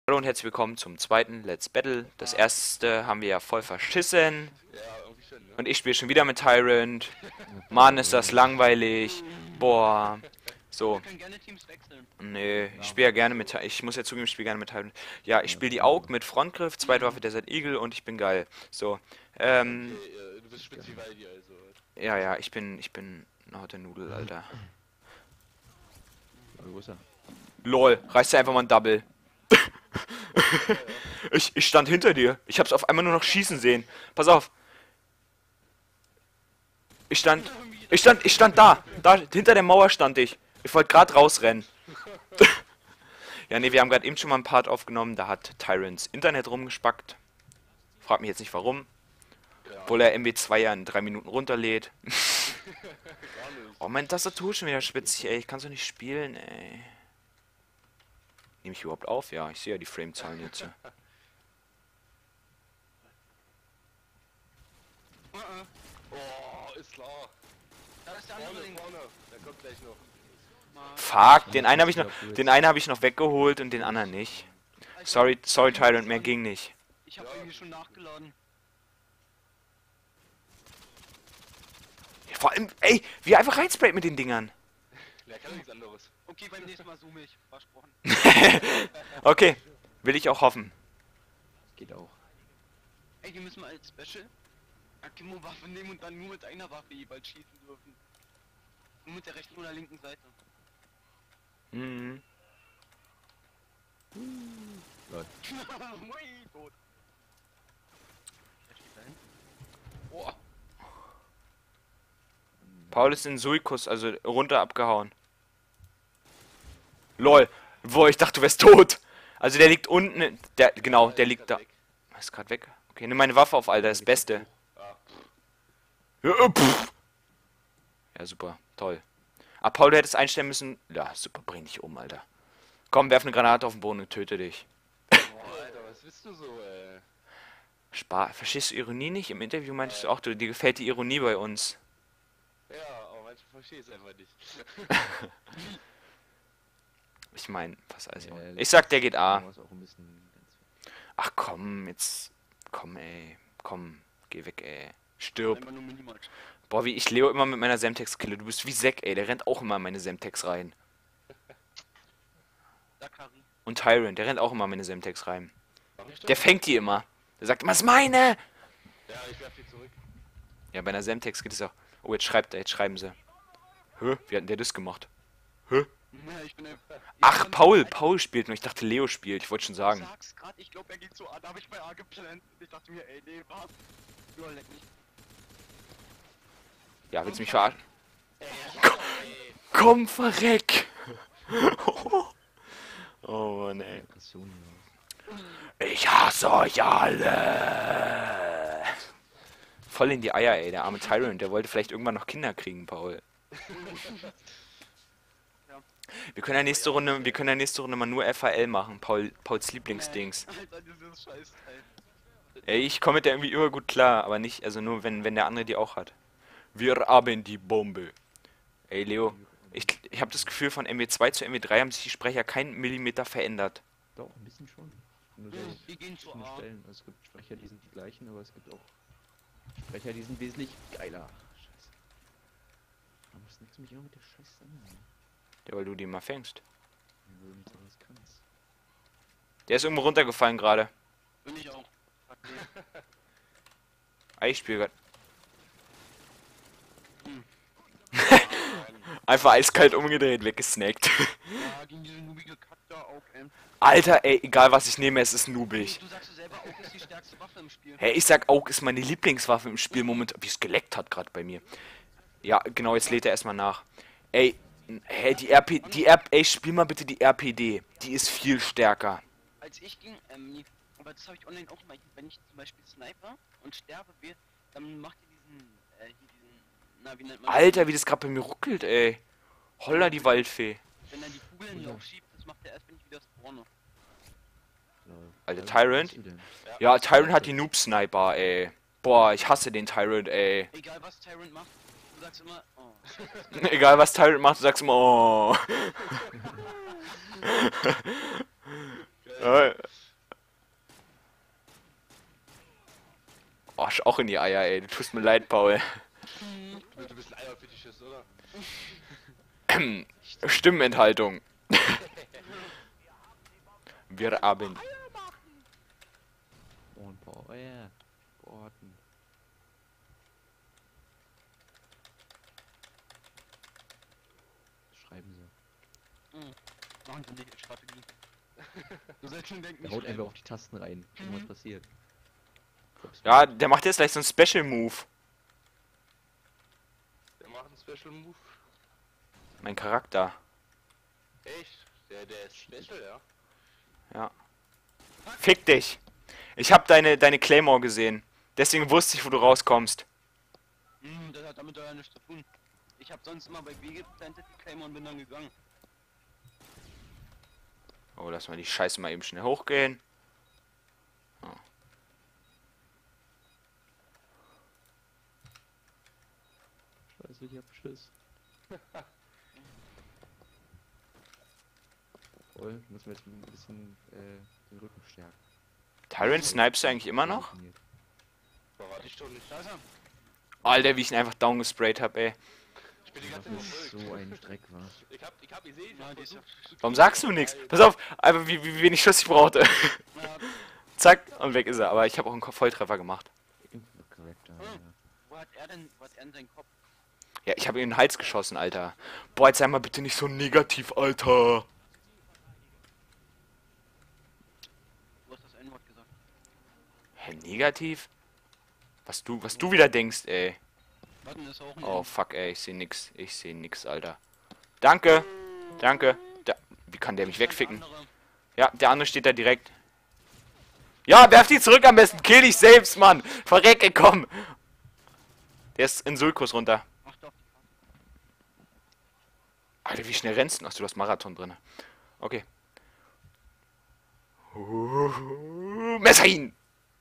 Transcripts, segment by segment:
Hallo und herzlich willkommen zum zweiten Let's Battle. Das erste haben wir ja voll verschissen. Ja, irgendwie schon, ne? Und ich spiele schon wieder mit Tyrant. Mann, ist das langweilig. Boah. So. Wir können gerne Teams wechseln. Nee, ich spiele ja gerne mit Tyrant. Ich muss ja zugeben, ich spiele gerne mit Tyrant. Ja, ich spiele die AUG mit Frontgriff, zweite Waffe Desert Eagle und ich bin geil. So. Okay, du bist Spitzivaldi, also. Ja, ich bin eine Haut der Nudel, Alter. Wo ist er? LOL, reißt dir einfach mal ein Double. Ich stand hinter dir. Ich hab's auf einmal nur noch schießen sehen. Pass auf. Ich stand da. Da, hinter der Mauer stand ich. Ich wollte gerade rausrennen. Ja, nee, wir haben gerade eben schon mal einen Part aufgenommen. Da hat Tyrants Internet rumgespackt. Frag mich jetzt nicht warum. Obwohl er MW2 ja in 3 Minuten runterlädt. Oh, meine Tastatur ist schon wieder schwitzig, ey. Ich kann so nicht spielen, ey. Nehme ich überhaupt auf? Ja, ich sehe ja die Frame-Zahlen jetzt. Oh, ist klar. Da ist der andere Vorne, links. vorne. Der kommt gleich noch. Fuck, den einen habe ich noch weggeholt und den anderen nicht. Sorry, Tyrant, mehr ging nicht. Ich habe irgendwie schon nachgeladen. Vor allem, ey, wie er einfach reinsprayt mit den Dingern. Der kann nichts anderes. Okay, beim nächsten Mal zoome ich. Versprochen. Okay, will ich auch hoffen. Geht auch. Ey, wir müssen mal als Special Akimo-Waffe nehmen und dann nur mit einer Waffe jeweils schießen dürfen. Nur mit der rechten oder linken Seite. Mhm. Lol. Mui, tot. Wer steht da hin? Oh, Paul ist in Suikus, also runter abgehauen. LOL, boah, ich dachte, du wärst tot. Also der liegt unten, genau, der liegt da. Ist gerade weg. Okay, nimm meine Waffe auf, Alter, das Beste. Ja, pff. Ja, super, toll. Ah, Paul, du hättest einstellen müssen. Ja, super, bring dich um, Alter. Komm, werf eine Granate auf den Boden und töte dich. boah, Alter, was bist du so, ey? Verstehst du Ironie nicht? Im Interview meintest du auch, dir gefällt die Ironie bei uns. Ja, aber manchmal verstehe ich es einfach nicht. Ich meine, was alles. Ja, Ich sag, der geht A. Auch ein bisschen ganz Ach komm, jetzt. Komm, ey. Komm, geh weg, ey. Stirb. Einfach nur minimal. Boah, wie ich Leo immer mit meiner Semtex kille. Du bist wie Zack, ey. Der rennt auch immer in meine Semtex rein. Dakari. Und Tyrant, der rennt auch immer in meine Semtex rein. Mach ich das? Der fängt die immer. Der sagt immer, ist meine! Ja, ich werf die zurück. Ja, bei einer Semtex geht es auch. Oh, jetzt schreiben sie. Hä? Wie hat denn der das gemacht? Hä? Ja, ich bin Ach, Paul spielt nur. Ich dachte, Leo spielt. Ich wollte schon sagen. Ich sag's grad, ich glaube, er geht zu A. Da habe ich bei A geplant. Ich dachte mir, ey, nee, was? Ja, leck mich. Ja, willst du mich verarschen? Komm, verreck! Oh Mann, ey. Aggression, Ich hasse euch alle! Voll in die Eier, ey. Der arme Tyrant, der wollte vielleicht irgendwann noch Kinder kriegen, Paul. Ja. Wir können ja nächste Runde mal nur FHL machen, Pauls Lieblingsdings. Alter, dieses Scheißteil. Ey, ich komme mit der irgendwie über gut klar, aber nicht, also nur wenn der andere die auch hat. Wir haben die Bombe. Ey, Leo, ich habe das Gefühl, von MW2 zu MW3 haben sich die Sprecher keinen Millimeter verändert. Doch, ein bisschen schon. Nur Wir gehen zu verschiedene A. Stellen. Also es gibt Sprecher, die sind die gleichen, aber es gibt auch Sprecher, die sind wesentlich geiler. Scheiße. Warum snackst du mich immer mit der Scheiße an? Ja, weil du die immer fängst. Wenn du nicht sowas kannst. Der ist irgendwo runtergefallen gerade. Bin ich auch. Fuck, nee. Ich spiele gerade. Hm. Einfach eiskalt umgedreht, weggesnackt. Ja, gegen diese nubige Kack da auch, ey. Alter, ey, egal was ich nehme, es ist noobig. Du sagst ja selber, auch ist die stärkste Waffe im Spiel. Hey, ich sag, Aug ist meine Lieblingswaffe im Spiel momentan. Wie es geleckt hat gerade bei mir. Ja, genau, jetzt lädt er erstmal nach. Ey, hey, ey, spiel mal bitte die RPD. Die ist viel stärker. Als ich ging, aber das habe ich online auch mal, wenn ich zum Beispiel Sniper und sterbe, dann macht ihr na, wie nennt man Alter, wie das gerade bei mir ruckelt, ey. Holla die Waldfee. Wenn er die Kugeln in Lauf schiebt, das macht er erst, wenn ich wieder spawne. Alter, Tyrant? Ja, Tyrant hat die Noob-Sniper, ey. Boah, ich hasse den Tyrant, ey. Egal was Tyrant macht, du sagst immer, oh. Egal was Tyrant macht, du sagst immer, oh. Geil. Oh, auch in die Eier, ey. Du tust mir leid, Paul. Du bist ein Eierfetischist, oder? Stimmenthaltung. Wir haben. Und boah, ja. Orten. Schreiben sie. Machen Sie nicht Strategie. Du sollst schon denken, Der ich haut schreibe. einfach auf die Tasten rein. Irgendwas passiert. Ja, der macht jetzt gleich so einen Special Move. Der macht einen Special Move. Mein Charakter. Echt? Der ist special, ja? Ja. Fick dich. Ich hab deine Claymore gesehen. Deswegen wusste ich, wo du rauskommst. Das hat damit ja nichts zu tun. Ich hab sonst immer bei B geplantet, die Claymore und bin dann gegangen. Oh, lass mal die Scheiße mal eben schnell hochgehen. Scheiße, ich hab Schiss. Voll, müssen wir jetzt ein bisschen den Rücken stärken. Tyrant snipest du eigentlich immer noch? Verrate ich doch nicht. Da ist er. Alter, wie ich ihn einfach down gesprayt hab, ey. Ich bin die Das ganze Zeit ist verfolgt. so ein Dreck war. Ich hab gesehen, Ja, die ist ja. Warum sagst du nichts? Pass auf, einfach wie wenig Schuss ich brauchte. Ja, Zack, und weg ist er. Aber ich habe auch einen Volltreffer gemacht. Charakter, wo hat er denn seinen Kopf? Ja, ich habe ihm in den Hals geschossen, Alter. Boah, jetzt sei mal bitte nicht so negativ, Alter. Du hast das N-Wort gesagt. Hä, negativ? Was du wieder denkst, ey. Warten ist auch ein Oh, fuck, ey, ich seh nix, Alter. Danke. Danke. Wie kann der mich wegficken? Ja, der andere steht da direkt. Ja, werf die zurück am besten. Kill dich selbst, Mann. Verrecke, komm. Der ist in Sulkus runter. Ach doch. Alter, wie schnell rennst du? Achso, du hast Marathon drin. Okay. Messer ihn!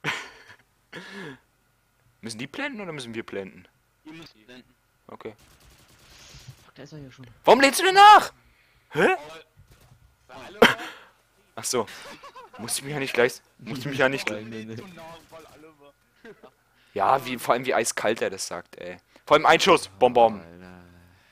Müssen die blenden oder müssen wir blenden? Ihr müsst blenden. Okay. Fuck, da ist er ja schon. Warum lädst du denn nach? Hä? Hallo? Ach so. Musste ich mich ja nicht gleich. Musste ich mich ja nicht. So nah, weil alle war. Ja, vor allem wie eiskalt er das sagt, ey. Vor allem Einschuss. Bonbon. Alter.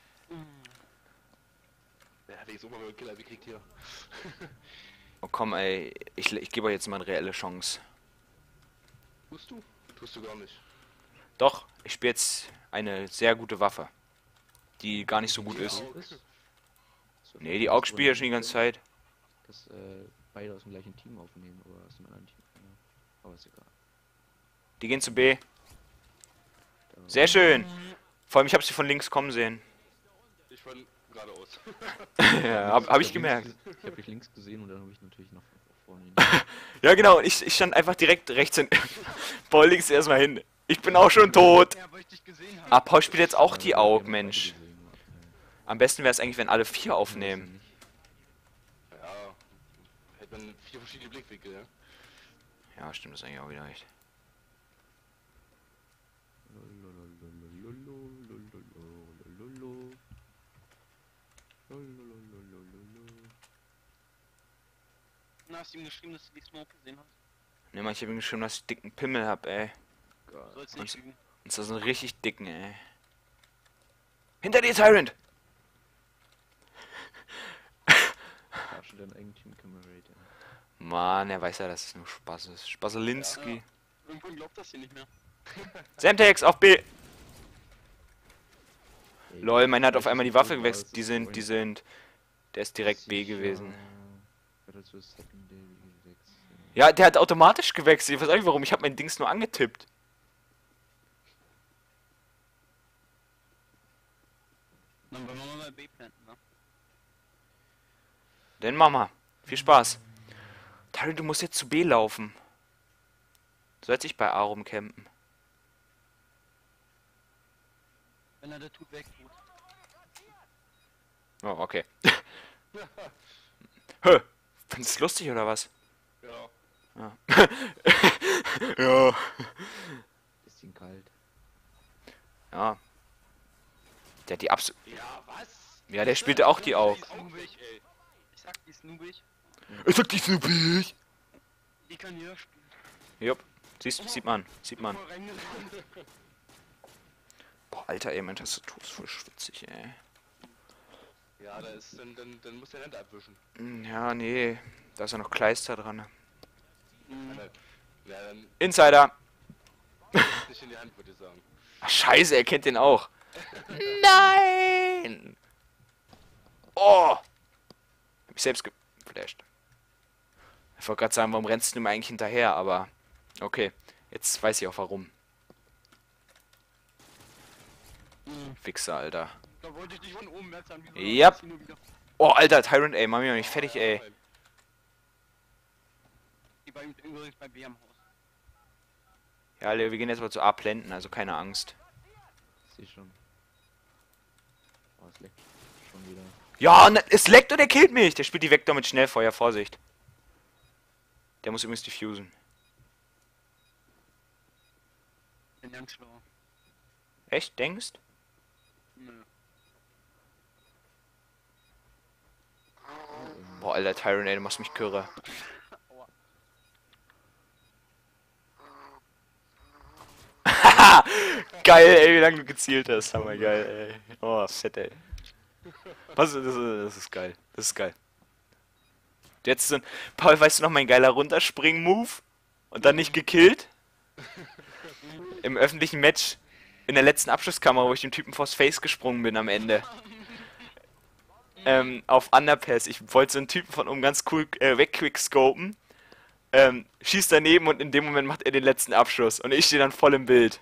Ja, der ist immer mit dem Killer gekriegt hier. Oh komm, ey. Ich gebe euch jetzt mal eine reelle Chance. Tust du? Tust du gar nicht. Doch, ich spiele jetzt eine sehr gute Waffe. Die gar nicht so gut ist. Nee, die Aug spiele ich schon die ganze Zeit. Dass beide aus dem gleichen Team aufnehmen oder aus dem anderen Team. Ja. Aber ist egal. Die gehen zu B. Sehr schön. Vor allem, ich habe sie von links kommen sehen. Ich von geradeaus. Ja, hab ich gemerkt. Ich habe dich links gesehen und dann habe ich natürlich noch vorne hin. Ja, genau. Ich stand einfach direkt rechts hin. Paul links erstmal hin. Ich bin auch schon tot. Ja, weil ich dich gesehen habe. Ah, Paul spielt jetzt auch die Wir Aug, haben beide Mensch. gesehen, Am besten wäre es eigentlich, wenn alle 4 ja. aufnehmen. Ja. Hätte man 4 verschiedene Blickwinkel, ja? Ja, stimmt, das ist eigentlich auch wieder recht. Na, hast du ihm geschrieben, dass du die Smoke gesehen hast? Ne, manche haben geschrieben, dass ich dicken Pimmel hab, ey. Gott. Sollst nicht lügen. Und das ist ein richtig dicken, ey. Hinter dir, Tyrant! Verarsche deinen eigenen Team-Camerate, ja. Mann, er weiß ja, dass es nur Spaß ist. Spaßelinski. Ja. Irgendwann glaubt das hier nicht mehr. Semtex auf B! Ey, Lol, meiner hat auf einmal die Waffe das gewechselt. ist Die so sind. Der ist direkt B sicher. gewesen. Battle to Secondary gewechselt. Ja, der hat automatisch gewechselt. Ich weiß auch nicht warum. Ich habe mein Dings nur angetippt. Dann wollen wir mal bei B planten, ne? Denn Mama. Viel Spaß. Tyrant, du musst jetzt zu B laufen. Du sollst dich bei A rumcampen. Wenn er das tut, weg tut. Oh, okay. Hä? Findest du lustig oder was? Ja. Ja. Bisschen kalt. Ja. Der hat die absolut. Ja, was? Ja, der spielte auch die Aug. Die ist noobig, ey. Ich sag, die ist noobig. Ich sag dich Snoopy! Die kann hier spielen. Jupp. Sieht man. Sieht man. Voll reingerannt. Boah, Alter, ey, mein Tastatur ist voll schwitzig, ey. Ja, da ist, dann muss der Hände abwischen. Ja, nee. Da ist ja noch Kleister dran. Mhm. Ja, dann Insider! nicht in die Hand, würde ich sagen. Ach, scheiße, er kennt den auch. Nein! Oh! Hab ich selbst geflasht. Ich wollte gerade sagen, warum rennst du mir eigentlich hinterher, aber... Okay, jetzt weiß ich auch warum. Mhm. Wichser, Alter. Da wollte ich dich von oben metzern. Wieso Yep. hast du nur wieder- Oh, Alter, Tyrant, ey, mach mich noch nicht fertig, ey. Die bei ihm übrigens bei B am Haus. Ja, Leo, wir gehen jetzt mal zu A blenden, also keine Angst. Ich sehe schon. Oh, es leckt schon wieder. Ja, ne, es leckt und er killt mich! Der spielt die Vektor mit Schnellfeuer, Vorsicht. Der muss übrigens diffusen. Bin ganz schlau. Echt, denkst? Nö. Boah, Alter, Tyrant, ey, du machst mich kürre. Aua. Geil, ey, wie lange du gezielt hast. Hammer geil, ey. Oh, fett, ey. Das ist geil. Das ist geil. Jetzt so ein... Paul, weißt du noch mein geiler Runterspringen-Move? Und dann nicht gekillt? Im öffentlichen Match. In der letzten Abschlusskamera, wo ich dem Typen vors Face gesprungen bin am Ende. Auf Underpass. Ich wollte so einen Typen von oben ganz cool wegquickscopen. Schießt daneben und in dem Moment macht er den letzten Abschuss. Und ich stehe dann voll im Bild.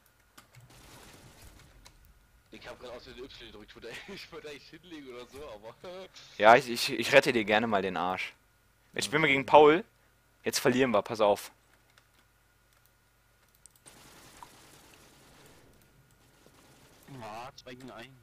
Ich hab gerade aus der Y gedrückt, ich wollte eigentlich hinlegen oder so, aber... Ja, ich rette dir gerne mal den Arsch. Jetzt spielen wir gegen Paul. Jetzt verlieren wir, pass auf. Ja, 2 gegen 1.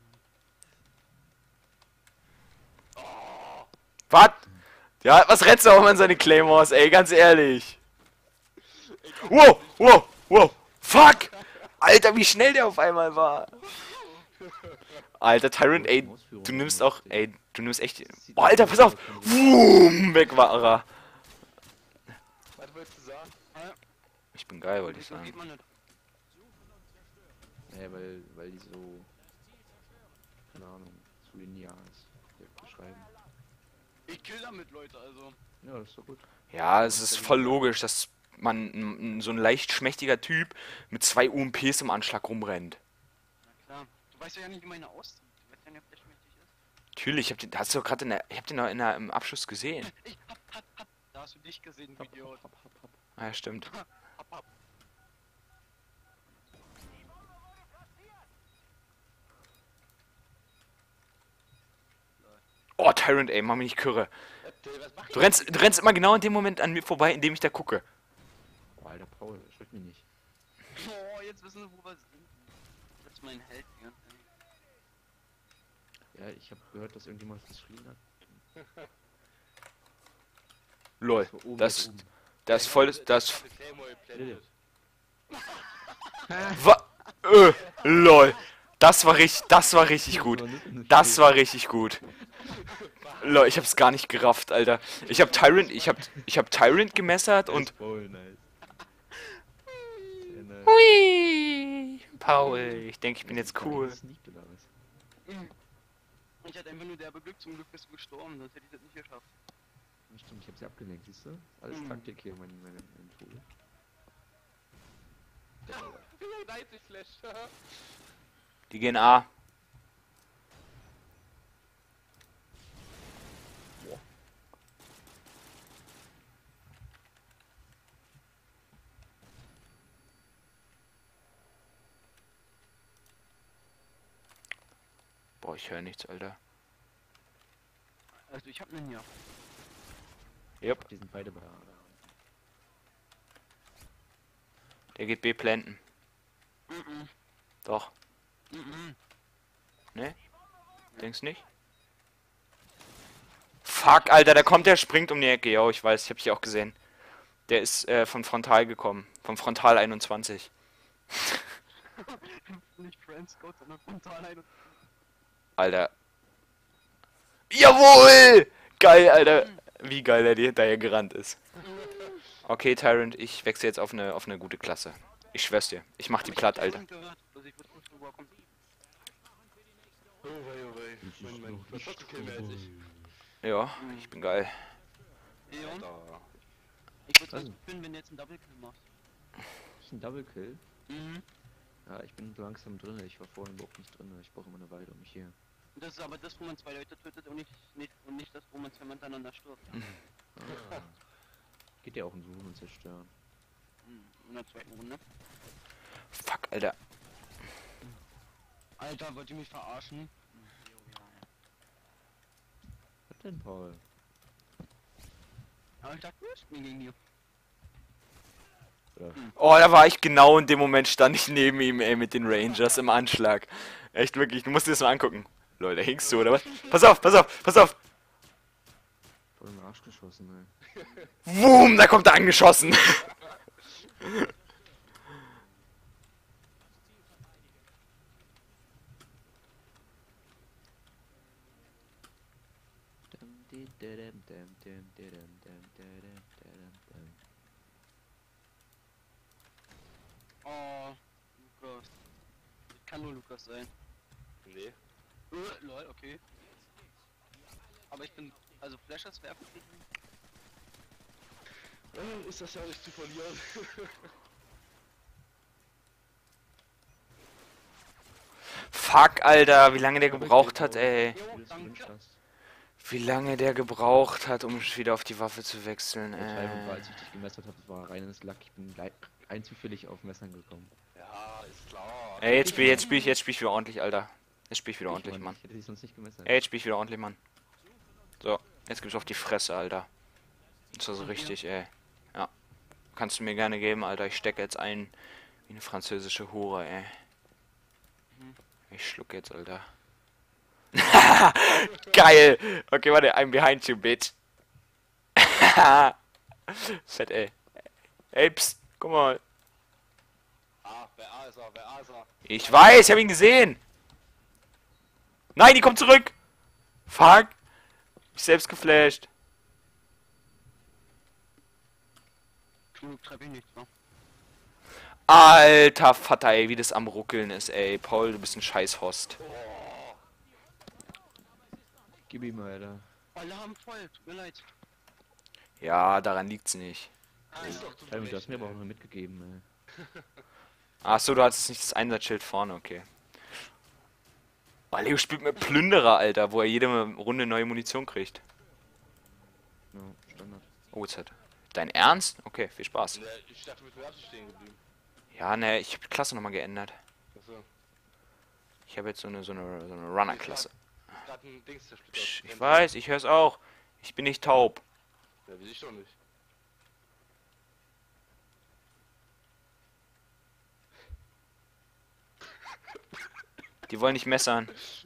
Was? Ja, was rennst du auch an seine Claymores, ey, ganz ehrlich. Wow, wow, wow. Fuck! Alter, wie schnell der auf einmal war. Alter, Tyrant, ey, du nimmst auch, ey, du nimmst echt... Oh, Alter, pass auf! Wumm, weg war er. Was wolltest du sagen? Ich bin geil, wollte ich So geht sagen. man nicht. Ja, weil die so, keine Ahnung, zu linear ist. Der beschreiben. Ich kill damit, Leute, also. Ja, das ist doch gut. Ja, es ist voll logisch, dass so ein leicht schmächtiger Typ mit 2 UMPs im Anschlag rumrennt. Na klar. Du weißt ja nicht, wie meine aussieht. Du weißt ja nicht, ob der schmächtig ist. Natürlich, hast du doch gerade ich hab den noch im Abschluss gesehen. Ich hab. Da hast du dich gesehen, Hopp, Idiot. hopp, hopp, hopp. Ah, ja, stimmt. Hab. Oh, Tyrant, ey, mach mich nicht kürre. Was mach ich? Du rennst immer genau in dem Moment an mir vorbei, in dem ich da gucke. Oh, Alter, Paul, schreck mich nicht. Oh, jetzt wissen wir, wo wir sind. Das ist mein Held, ja. Ja, ich habe gehört, dass irgendjemand geschrien hat. Lol, So, oben, das oben. ist voll, das... Mit Claymore geblendet. Lol. Das war richtig gut. Das war richtig gut. Lol, ich hab's gar nicht gerafft, Alter. Ich hab Tyrant gemessert und... Paul, nice. Sehr nice. Hui! Paul, ich denke, ich bin jetzt cool. Sneakt oder was? Ich hatte einfach nur derbe Glück, zum Glück bist du gestorben, sonst hätte ich das nicht geschafft. Ja, stimmt, ich hab sie abgelenkt, siehst du? Alles Taktik hier, mein Vogel. Night Flash. Die gehen A. Boah, ich höre nichts, Alter. Also ich hab einen hier. Yep, Die sind beide bei A. der geht B planten. Mhm. Doch. Mhm. Ne? Denkst nicht? Fuck, Alter, da kommt der, springt um die Ecke. Jo, ich weiß, ich hab dich auch gesehen. Der ist von Frontal gekommen. Vom Frontal 21. Nicht Friends Code, sondern Frontal. Alter. Jawohl! Geil, Alter. Wie geil er dir hinterher gerannt ist. Okay, Tyrant, ich wechsle jetzt auf eine gute Klasse. Ich schwör's dir. Ich mach die platt, Alter. Also ich wusste nicht, wo er kommt. Oh wei, mein Verschossen Kill mehr als ich. Ja, ich bin geil. Ja, Alter. ich würde Also. sagen, wenn du jetzt einen Double Kill machst. Ist ein Double Kill? Mhm. Ja, ich bin so langsam drin. Ich war vorhin überhaupt nicht drin. Ich brauche immer eine Weile, um mich hier. Das ist aber das, wo man zwei Leute tötet und nicht das, wo man zwei miteinander stirbt. Ah. Geht ja auch um Suchen und Zerstören. In der zweiten Runde. Fuck, Alter. Alter, wollt ihr mich verarschen? Was denn, Paul? Aber ich dachte, wir spielen gegen die. Ja. Oh, da war ich genau in dem Moment, stand ich neben ihm, ey, mit den Rangers im Anschlag. Echt wirklich, du musst dir das mal angucken. Leute, hinkst du, oder was? Pass auf, pass auf, pass auf! Voll in den Arsch geschossen, ey. Wum, da kommt er angeschossen. Oh, Lukas. Kann nur Lukas sein. Nee. Lol, okay. Aber ich bin, also Flashers werfen. Ist das ja nicht zu verlieren. Fuck, Alter, wie lange der gebraucht hat, ey. Jo, Wie du es danke. gewünscht hast. Wie lange der gebraucht hat, um wieder auf die Waffe zu wechseln, Der Tyrant war, als ich ey. dich gemessert habe, war reines Lack. Ich bin rein zufällig auf Messern gekommen. Ja, ist klar. Ey, jetzt spiel ich wieder ordentlich, Alter. Jetzt spiel ich wieder ordentlich, Mann, Mann. ich hätte dich sonst nicht gemessert. Ey, jetzt spiel ich wieder ordentlich, Mann. So, jetzt gibt's auf die Fresse, Alter. Das war so richtig, ey. Ja. Kannst du mir gerne geben, Alter. Ich stecke jetzt ein wie eine französische Hure, ey. Ich schluck jetzt, Alter. Geil! Okay, warte, I'm behind you, bitch. Fett, ey. Ey, pst, guck mal. Ah, wer A ist er, wer A ist er. Ich weiß, ich hab ihn gesehen. Nein, die kommt zurück. Fuck. Ich selbst geflasht. Treib ich nichts, ne? Alter Vater, ey, wie das am Ruckeln ist, ey. Paul, du bist ein Scheißhost. Gib ihm, Alter. Alarm voll, tut mir leid. Ja, daran liegt's nicht. Ist doch Tyrant, du hast mir aber auch noch mitgegeben, ey. Achso, du hattest nicht das Einsatzschild vorne, okay. Oh, Leo spielt mit Plünderer, Alter, wo er jede Runde neue Munition kriegt. Ja, Standard. Oh, jetzt hat. Dein Ernst? Okay, viel Spaß. Ne, ich dachte, mit Werte stehen geblieben. Ja, ne, ich habe die Klasse nochmal geändert. Achso. Ich habe jetzt so eine Runner-Klasse. Gerade ein Dings zersplittert. Psch, ich weiß, ich hör's auch. Ich bin nicht taub. Ja, will ich doch nicht. Die wollen nicht messern.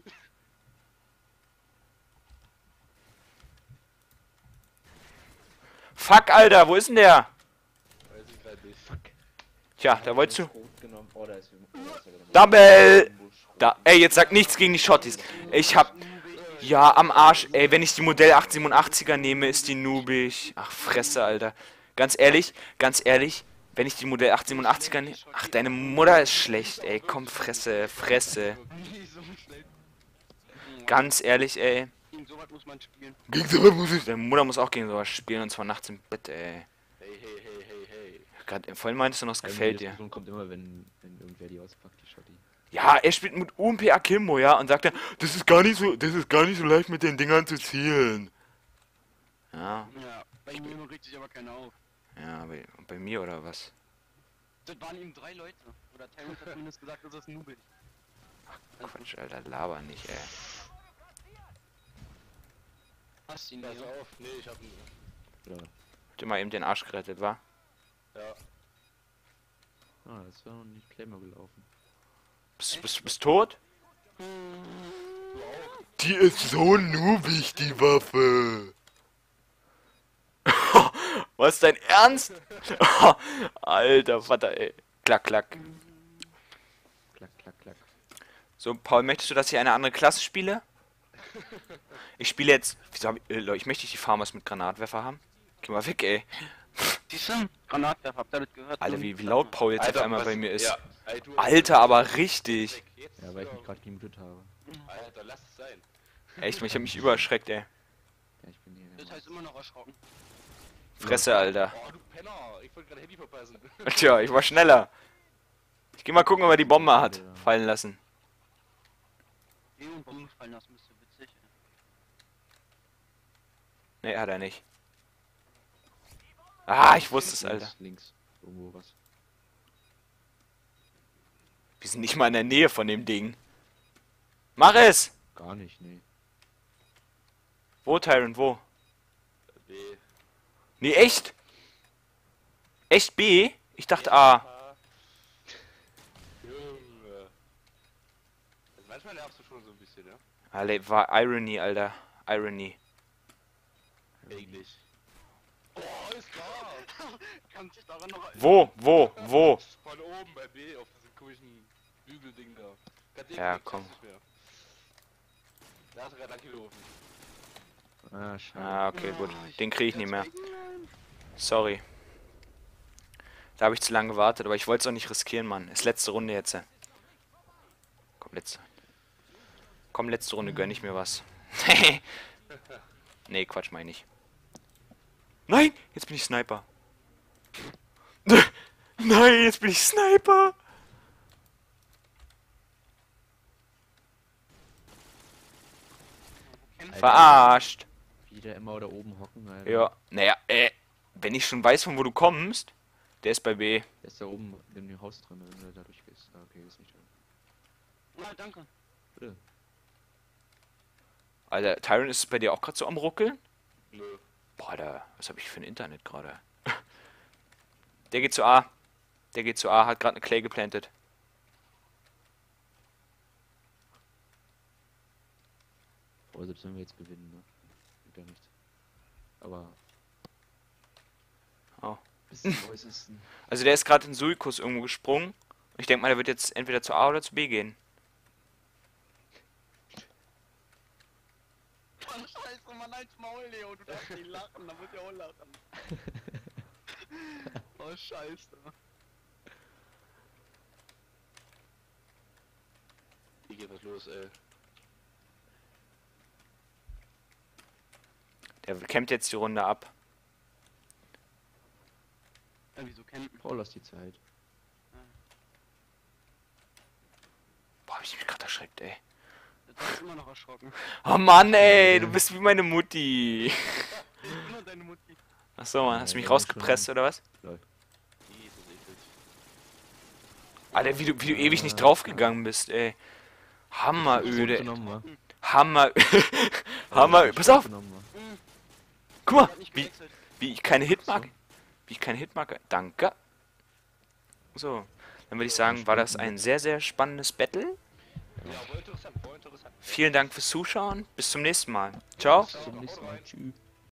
Fuck, Alter, wo ist denn der? Weiß ich gerade nicht. Tja, da wolltest du. Rot genommen. Oh, da ist Double! Da, ey, jetzt sag nichts gegen die Shotties. Ich hab. Ja, am Arsch, ey, wenn ich die Modell 887er nehme, ist die noobig. Ach, Fresse, Alter. Ganz ehrlich, wenn ich die Modell 887er nehme. Ach, deine Mutter ist schlecht, ey. Komm, Fresse, Fresse. Nie so schlecht. Ganz ehrlich, ey. Gegen sowas muss man spielen. Gegen sowas muss ich. Deine Mutter muss auch gegen sowas spielen und zwar nachts im Bett, ey. Hey, hey, hey, hey, hey. Gerade vorhin meintest du noch, es gefällt dir. Die kommt immer, wenn irgendwer die auspackt, die Shotty. Ja, er spielt mit UMP Akimbo, ja, und sagt dann, das ist gar nicht so leicht mit den Dingern zu zielen. Ja, Ja, bei mir regt sich aber keiner auf. ja, bei mir oder was? Das waren eben 3 Leute. Oder Terrence hat zumindest gesagt, dass das ein Noob ist. Quatsch, Alter, laber nicht, ey. Hast ihn Pass hier. auf. Nee, ich hab ihn. Ja. Habt ihr mal eben den Arsch gerettet, wa? Ja. Ah, das war noch nicht Claymore gelaufen. Bist tot? Die ist so noobig, die Waffe. Was, dein Ernst? Alter Vater, ey. Klack, klack. Klack, klack, klack. So, Paul, möchtest du, dass ich eine andere Klasse spiele? Ich spiele jetzt... Wieso hab Leute, ich möchte nicht die Farmers mit Granatwerfer haben. Geh mal weg, ey. Siehst du? Granatwerfer, habt ihr das gehört? Alter, wie laut Paul jetzt auf einmal was- bei mir ist. Ja, ey, du- Alter, aber richtig. Jetzt, Ja, weil ich mich gerade gemutet habe. Alter, lass es sein. Echt, ich hab mich überschreckt, ey. Ja, ich bin hier. Das heißt immer noch erschrocken. Fresse, Alter. Oh, du Penner. Ich wollte gerade Handy verpassen. Tja, ich war schneller. Ich geh mal gucken, ob er die Bombe hat. Fallen lassen. Und Bomben fallen lassen, müsste witzig. Nee, hat er nicht. Ah, ich wusste es, Alter. Links. Irgendwo was. Wir sind nicht mal in der Nähe von dem Ding. Mach es! Gar nicht, nee. Wo, Tyrant, wo? B. Nee, echt? Echt B? Ich dachte A. Junge. Also manchmal nervst du schon so ein bisschen, ja? Alter, war Irony, Alter. Irony. Eigentlich. Oh, ist klar. Kannst dich daran noch Wo? Wo? Wo? Von oben bei B auf diesem komischen Bügelding da. Ganz Ja, eklig, komm. das nicht mehr. Da hat er gerade langgelaufen. Ah, schade. Ah, okay, gut. Den krieg ich nicht mehr. Sorry. Da habe ich zu lange gewartet, aber ich wollte es auch nicht riskieren, Mann. Ist letzte Runde jetzt. Komm, letzte. Komm, letzte Runde gönn ich mir was. Nee, Quatsch, meine ich. Nein, jetzt bin ich Sniper. Nein, jetzt bin ich Sniper. Verarscht. Wieder immer da oben hocken, Alter. Ja, naja, wenn ich schon weiß, von wo du kommst, der ist bei B. Der ist da oben in dem Haus drin, wenn du da durchgehst. Ah, okay, ist nicht drin. Na, danke. Bitte. Alter, Tyron, ist es bei dir auch gerade so am Ruckeln? Nö. Boah, Alter, was habe ich für ein Internet gerade? Der geht zu A. Der geht zu A, hat gerade eine Clay geplantet. Aber selbst wenn wir jetzt gewinnen, ne? Gibt ja nichts. Aber. Oh. Bis zum Äußersten. Also der ist gerade in Suikus irgendwo gesprungen. Ich denke mal, der wird jetzt entweder zu A oder zu B gehen. Oh, scheiße, Mann, als Maul, Leo, du darfst nicht lachen, da muss ich auch lachen. Oh, scheiße. Hier geht was los, ey. Der kämpft jetzt die Runde ab. Ja, wieso campen? Paul, lass die Zeit. Boah, hab ich mich gerade erschreckt, ey. Das ist immer noch erschrocken. Oh Mann, ey, du bist wie meine Mutti. Ich bin nur deine Mutti. Achso, Mann, hast du mich Ja, rausgepresst oder was? Lol. Jesus, eklig. Alter, wie du ewig nicht draufgegangen bist, ey. Hammeröde. Genommen, wa? Hammer. Hammer. Pass auf. Genommen, wa? Guck mal, Hat nicht wie, gewechselt. wie ich keine Hitmarke. Wie ich keine Hitmarke. Danke. So, dann würde ich sagen, war das ein sehr, sehr spannendes Battle. Ja, voll interessant, voll interessant. Vielen Dank fürs Zuschauen. Bis zum nächsten Mal. Ciao. Bis zum nächsten Mal. Tschüss.